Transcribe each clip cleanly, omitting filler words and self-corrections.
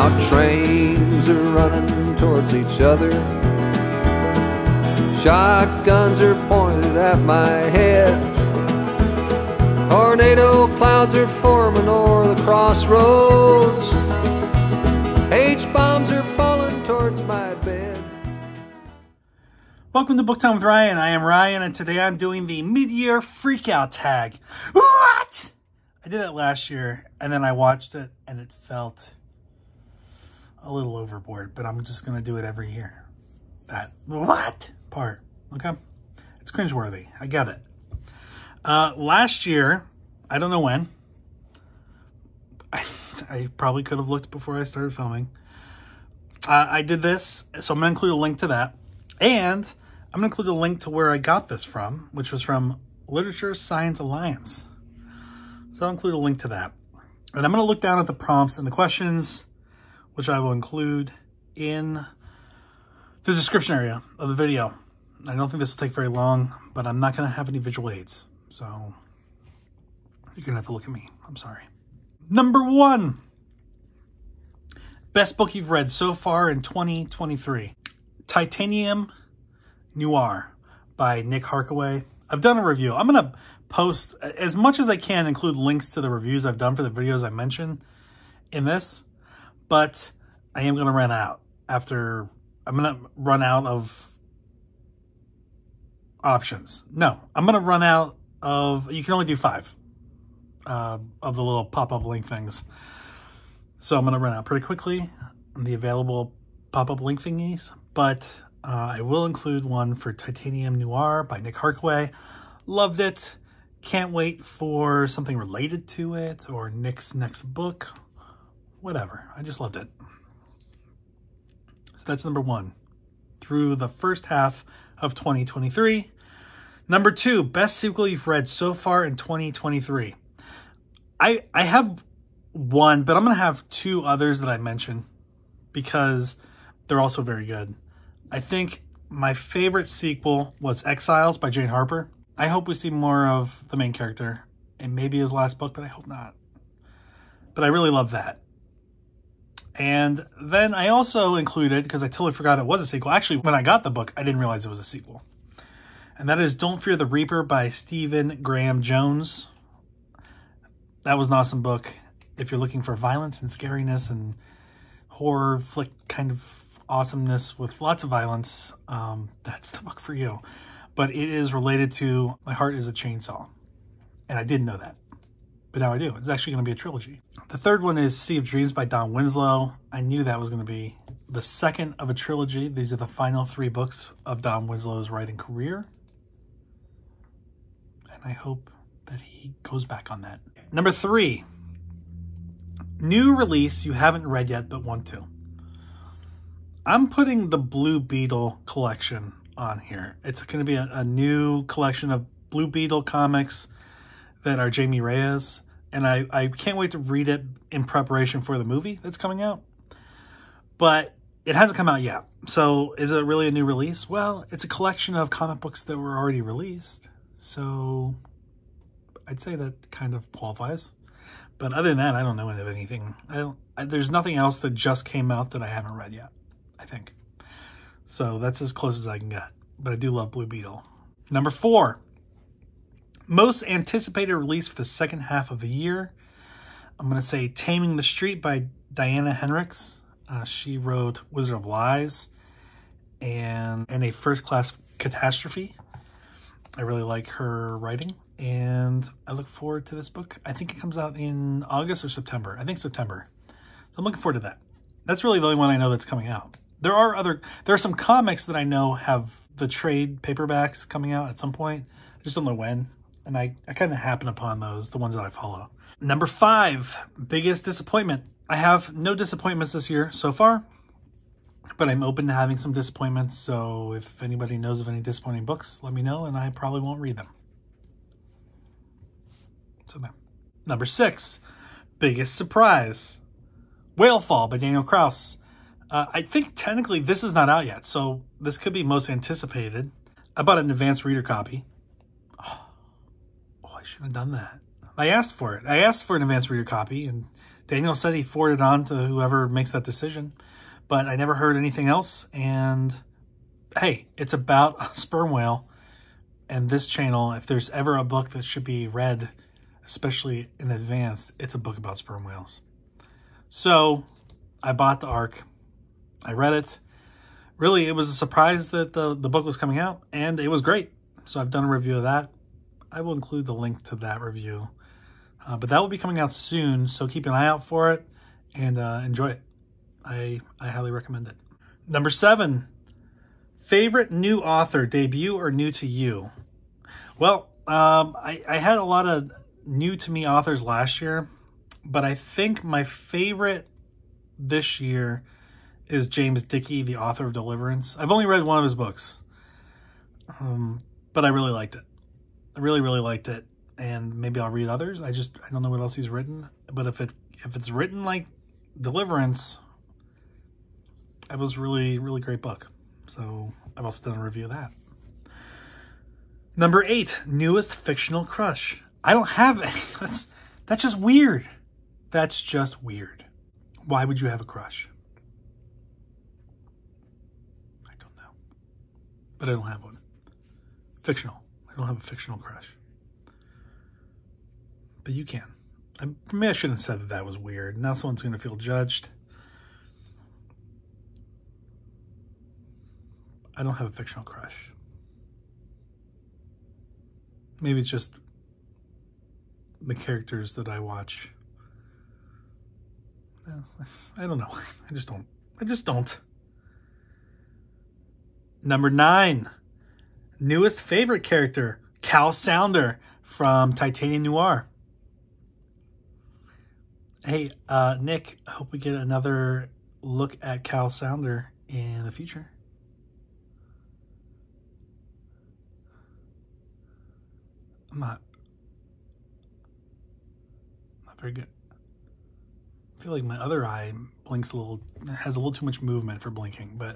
How trains are running towards each other. Shotguns are pointed at my head. Tornado clouds are forming o'er the crossroads. H-bombs are falling towards my bed. Welcome to Book Time with Ryan. I am Ryan, and today I'm doing the mid-year freakout tag. What? I did it last year, and then I watched it, and it felt a little overboard, but I'm just going to do it every year. That what part, okay? It's cringeworthy. I get it. Last year, I don't know when. I probably could have looked before I started filming. I did this, so I'm going to include a link to that. And I'm going to include a link to where I got this from, which was from Literature Science Alliance. So I'll include a link to that. And I'm going to look down at the prompts and the questions, which I will include in the description area of the video. I don't think this will take very long, but I'm not going to have any visual aids. So you're going to have to look at me. I'm sorry. Number 1. Best book you've read so far in 2023. Titanium Noir by Nick Harkaway. I've done a review. I'm going to post as much as I can, include links to the reviews I've done for the videos I mentioned in this, but I am going to run out after. I'm going to run out of options. No, I'm going to run out of, you can only do 5 of the little pop-up link things. So I'm going to run out pretty quickly on the available pop-up link thingies, but I will include one for Titanium Noir by Nick Harkaway. Loved it. Can't wait for something related to it or Nick's next book. Whatever. I just loved it. So that's number 1 through the first half of 2023. Number 2, best sequel you've read so far in 2023. I have one, but I'm going to have 2 others that I mention because they're also very good. I think my favorite sequel was Exiles by Jane Harper. I hope we see more of the main character and maybe his last book, but I hope not. But I really love that. And then I also included, because I totally forgot it was a sequel. Actually, when I got the book, I didn't realize it was a sequel. And that is Don't Fear the Reaper by Stephen Graham Jones. That was an awesome book. If you're looking for violence and scariness and horror flick kind of awesomeness with lots of violence, that's the book for you. But it is related to My Heart is a Chainsaw. And I didn't know that. But now I do. It's actually going to be a trilogy. The third one is City of Dreams by Don Winslow. I knew that was going to be the second of a trilogy. These are the final 3 books of Don Winslow's writing career. And I hope that he goes back on that. Number 3. New release you haven't read yet but want to. I'm putting the Blue Beetle collection on here. It's going to be a new collection of Blue Beetle comics that are Jamie Reyes. And I can't wait to read it in preparation for the movie that's coming out. But it hasn't come out yet. So is it really a new release? Well, it's a collection of comic books that were already released. So I'd say that kind of qualifies. But other than that, I don't know of anything. There's nothing else that just came out that I haven't read yet, I think. So that's as close as I can get. But I do love Blue Beetle. Number 4. Most anticipated release for the second half of the year. I'm going to say Taming the Street by Diana Henricks. She wrote Wizard of Lies and A First Class Catastrophe. I really like her writing. And I look forward to this book. I think it comes out in August or September. I think September. So I'm looking forward to that. That's really the only one I know that's coming out. There are some comics that I know have the trade paperbacks coming out at some point. I just don't know when. And I kind of happen upon those, the ones that I follow. Number 5, biggest disappointment. I have no disappointments this year so far, but I'm open to having some disappointments. So if anybody knows of any disappointing books, let me know and I probably won't read them. So there. Number 6, biggest surprise. Whalefall by Daniel Kraus. I think technically this is not out yet, so this could be most anticipated. I bought an advanced reader copy. Oh, I should have done that. I asked for it. I asked for an advanced reader copy, and Daniel said he forwarded it on to whoever makes that decision, but I never heard anything else. And hey, it's about a sperm whale. And this channel, if there's ever a book that should be read, especially in advance, it's a book about sperm whales. So I bought the ARC. I read it. Really, it was a surprise that the book was coming out, and it was great. So I've done a review of that. I will include the link to that review. But that will be coming out soon, so keep an eye out for it and enjoy it. I highly recommend it. Number 7, favorite new author, debut or new to you? Well, I had a lot of new to me authors last year, but I think my favorite this year is James Dickey, the author of Deliverance. I've only read one of his books, but I really liked it. I really, really liked it. And maybe I'll read others. I don't know what else he's written. But if it's written like Deliverance, it was really, really great book. So I've also done a review of that. Number 8, newest fictional crush. I don't have any. That's just weird. That's just weird. Why would you have a crush? I don't know. But I don't have one. Fictional. I don't have a fictional crush. But you can. Maybe I shouldn't have said that was weird. Now someone's going to feel judged. I don't have a fictional crush. Maybe it's just the characters that I watch. I don't know. I just don't. Number 9. Newest favorite character, Cal Sounder from Titanium Noir. Hey, Nick, I hope we get another look at Cal Sounder in the future. I'm not very good. I feel like my other eye blinks a little, has a little too much movement for blinking, but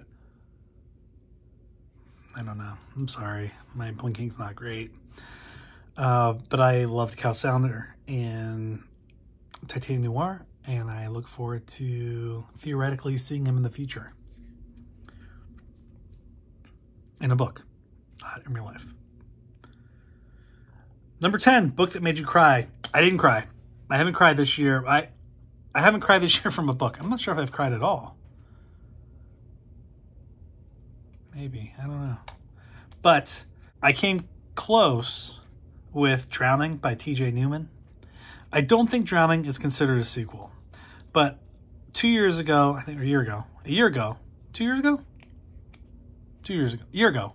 I don't know. I'm sorry. My blinking's not great. But I loved Cal Sounder in Titanium Noir, and I look forward to theoretically seeing him in the future. In a book, not in real life. Number 10, book that made you cry. I didn't cry. I haven't cried this year. I haven't cried this year from a book. I'm not sure if I've cried at all. Maybe. I don't know. But I came close with Drowning by T.J. Newman. I don't think Drowning is considered a sequel. But 2 years ago, I think, or a year ago. 2 years ago? 2 years ago. A year ago.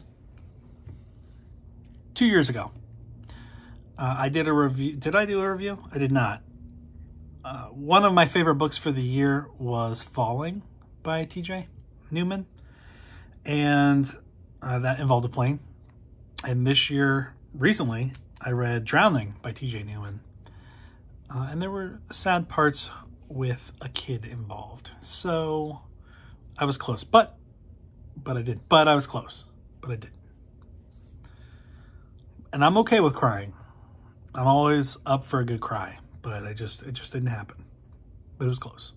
2 years ago. I did a review. Did I do a review? I did not. One of my favorite books for the year was Falling by T.J. Newman. And that involved a plane. And this year, recently, I read Drowning by T.J. Newman. And there were sad parts with a kid involved. So I was close. But I did. But I was close. But I did. And I'm okay with crying. I'm always up for a good cry, but it just didn't happen. But it was close.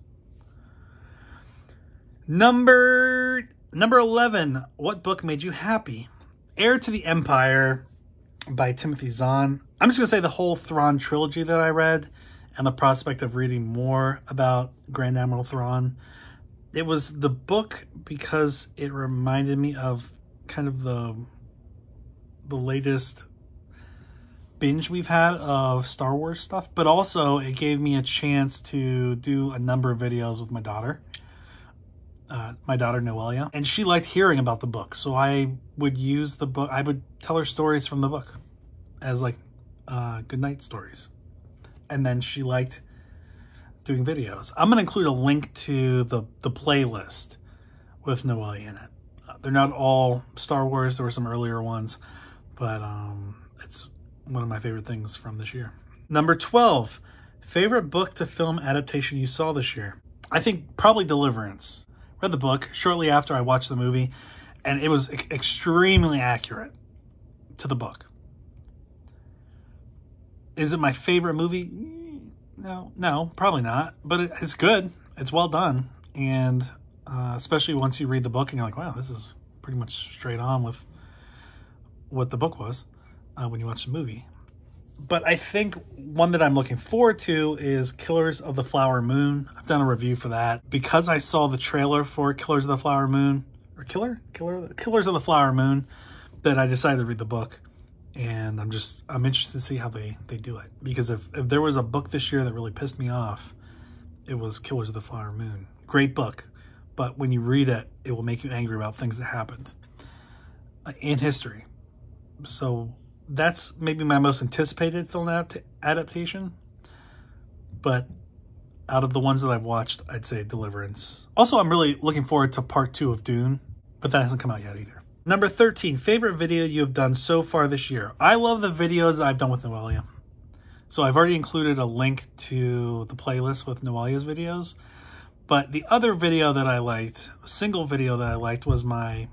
Number 11, what book made you happy? Heir to the Empire by Timothy Zahn. I'm just going to say the whole Thrawn trilogy that I read and the prospect of reading more about Grand Admiral Thrawn. It was the book because it reminded me of kind of the latest binge we've had of Star Wars stuff, but also it gave me a chance to do a number of videos with my daughter Noelia, and she liked hearing about the book, so I would use the book. I would tell her stories from the book as like good night stories, and then she liked doing videos. I'm going to include a link to the playlist with Noelia in it. They're not all Star Wars. There were some earlier ones, but it's one of my favorite things from this year. Number 12, favorite book to film adaptation you saw this year? I think probably Deliverance. Read the book shortly after I watched the movie, and it was extremely accurate to the book. Is it my favorite movie? No, probably not. But it's good. It's well done. And especially once you read the book and you're like, wow, this is pretty much straight on with what the book was when you watch the movie. But I think one that I'm looking forward to is Killers of the Flower Moon. I've done a review for that. Because I saw the trailer for Killers of the Flower Moon, or Killers of the Flower Moon, that I decided to read the book. And I'm interested to see how they do it. Because if there was a book this year that really pissed me off, it was Killers of the Flower Moon. Great book. But when you read it, it will make you angry about things that happened in history. So that's maybe my most anticipated film adaptation. But out of the ones that I've watched, I'd say Deliverance. Also, I'm really looking forward to part 2 of Dune, but that hasn't come out yet either. Number 13, favorite video you have done so far this year. I love the videos that I've done with Noelia. So I've already included a link to the playlist with Noelia's videos. But the other video that I liked, single video that I liked, was my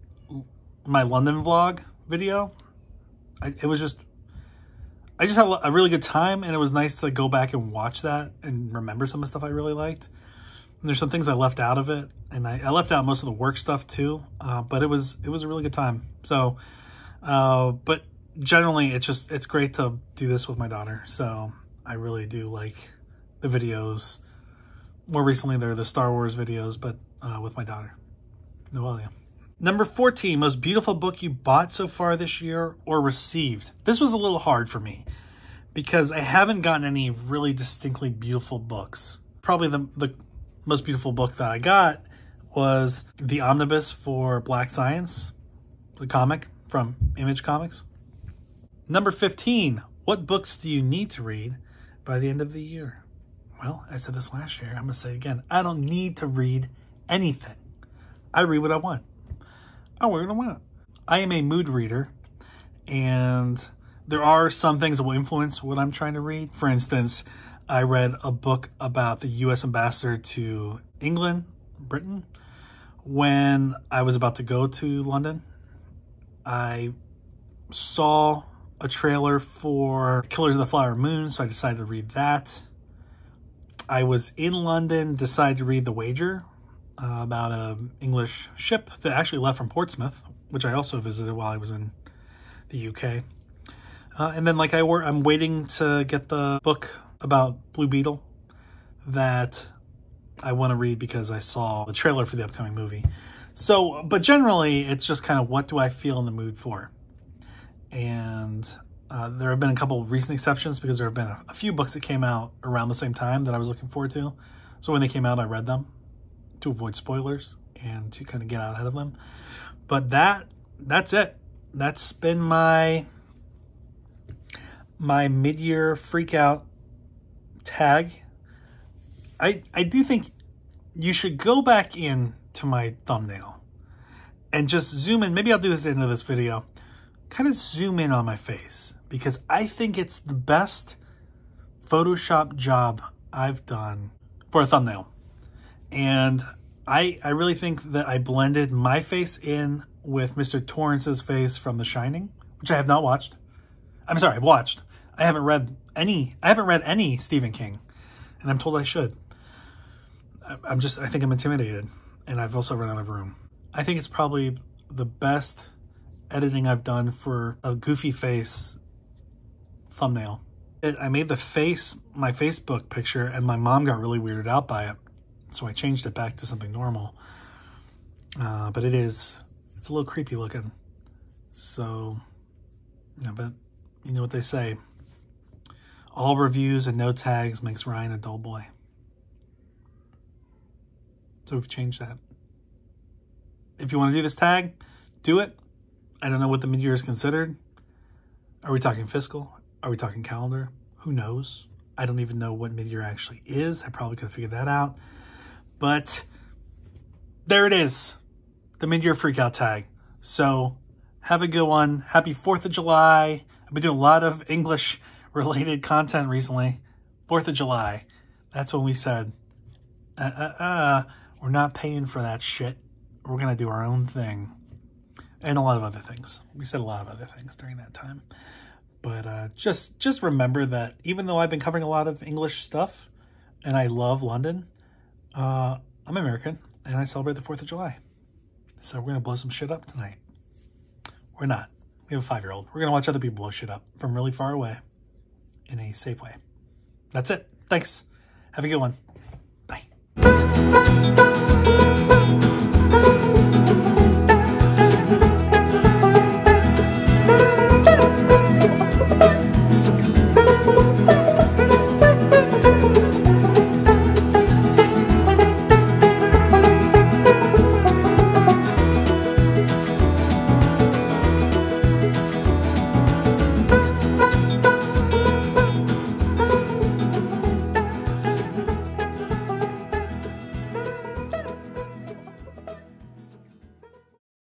London vlog video. I just had a really good time, and it was nice to go back and watch that and remember some of the stuff I really liked. And there's some things I left out of it, and I left out most of the work stuff too. But it was a really good time. So, but generally, it's great to do this with my daughter. So I really do like the videos. More recently, they're the Star Wars videos, but with my daughter, Noelia. Number 14, most beautiful book you bought so far this year or received. This was a little hard for me because I haven't gotten any really distinctly beautiful books. Probably the most beautiful book that I got was the omnibus for Black Science, the comic from Image Comics. Number 15, what books do you need to read by the end of the year? Well, I said this last year. I'm going to say it again. I don't need to read anything. I read what I want. I read what I want. I am a mood reader, and there are some things that will influence what I'm trying to read. For instance, I read a book about the U.S. ambassador to England, Britain, when I was about to go to London. I saw a trailer for Killers of the Flower Moon, so I decided to read that. I was in London, decided to read The Wager, about an English ship that actually left from Portsmouth, which I also visited while I was in the UK. And then I'm waiting to get the book about Blue Beetle that I want to read because I saw the trailer for the upcoming movie. So, but generally, it's just kind of what do I feel in the mood for? And there have been a couple of recent exceptions because there have been a few books that came out around the same time that I was looking forward to. So when they came out, I read them to avoid spoilers and to kind of get out ahead of them. But that's it. That's been my mid-year freak out tag. I do think you should go back in to my thumbnail and just zoom in. Maybe I'll do this at the end of this video. Kind of zoom in on my face because I think it's the best Photoshop job I've done for a thumbnail. And I really think that I blended my face in with Mr. Torrance's face from The Shining, which I have not watched. I'm sorry, I've watched. I haven't read any Stephen King, and I'm told I should. I think I'm intimidated, and I've also run out of room. I think it's probably the best editing I've done for a goofy face thumbnail. I made the face my Facebook picture, and my mom got really weirded out by it. So I changed it back to something normal. But it's a little creepy looking. So, yeah, but you know what they say. All reviews and no tags makes Ryan a dull boy. So we've changed that. If you want to do this tag, do it. I don't know what the mid-year is considered. Are we talking fiscal? Are we talking calendar? Who knows? I don't even know what mid-year actually is. I probably could have figured that out. But there it is. The mid-year freakout tag. So have a good one. Happy 4th of July. I've been doing a lot of English-related content recently. 4th of July. That's when we said, we're not paying for that shit. We're going to do our own thing. And a lot of other things. We said a lot of other things during that time. But just remember that even though I've been covering a lot of English stuff and I love London, I'm American and I celebrate the 4th of July. So we're going to blow some shit up tonight. We're not. We have a 5-year-old. We're going to watch other people blow shit up from really far away in a safe way. That's it. Thanks. Have a good one.